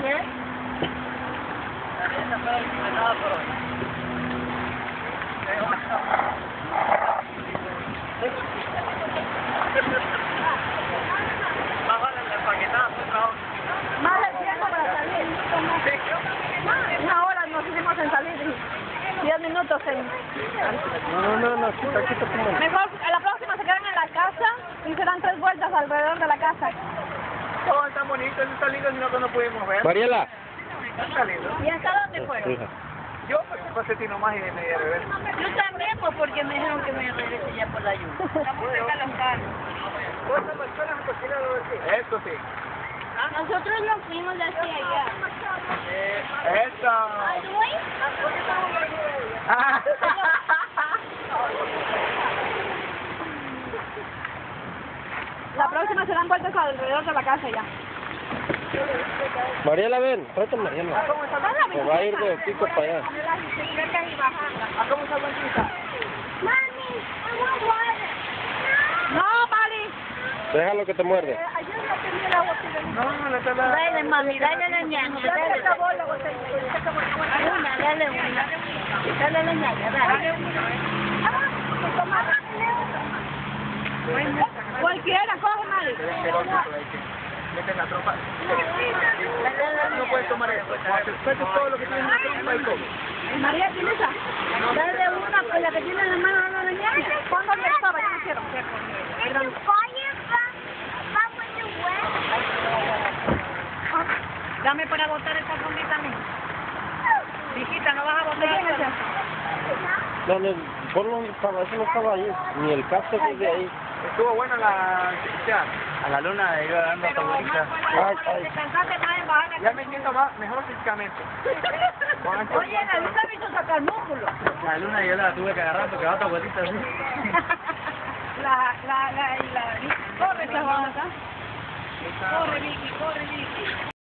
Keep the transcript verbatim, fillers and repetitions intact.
¿eh? Más de tiempo para salir. Una hora nos hicimos en salir. Diez minutos en... No, no, no, no, aquí, aquí te pongo. Mejor, a la próxima se quedan en la casa y se dan tres vueltas alrededor de la casa. Todo está bonito, eso está lindo, sino que no pudimos ver. Mariela. Está lindo. ¿Y hasta dónde fueron? Hija. Yo pasé ti nomás y de media de ver. Yo también, pues, porque me dijeron que me regrese ya por la lluvia. Estamos cerca de los carros. Eso sí. Nosotros nos fuimos de hacia allá. Eso. Ah. La próxima se dan vueltas alrededor de la casa ya. Mariela, ven, tráete a Mariela. Se va a ir de pico para allá. ¿A cómo está Blanquita? No, Mari. Déjalo que te muerde. No, no, no está la... Dale, mami, dale la ñaña. Dale la bola, una, dale una. Dale la ñaña, dale. Cualquiera, coge, Mari. Meten la tropa. No puedes tomar eso. Suelta todo lo que tienes en la tropa y come. María, ¿tienes esa? Dale una, pues la que tiene en la mano, no la ñaña. ¿Cuándo le estaba? Yo no quiero. Perdón. Dame para botar esta bombita, ¿no? Hijita, ¿no vas a botar esa? No, no, ponlo donde estaba, eso no estaba ahí. Ni el caso desde ahí. Estuvo buena la... Ya, A la luna de iba dando favorita. Ay, ay. ya me siento más, mejor físicamente. Oye, la luna me hizo sacar músculo. La luna yo la tuve que agarrar porque va otra vueltita así. La, la, la, y la, corre, chavata. Corre, Vicky, corre, Vicky.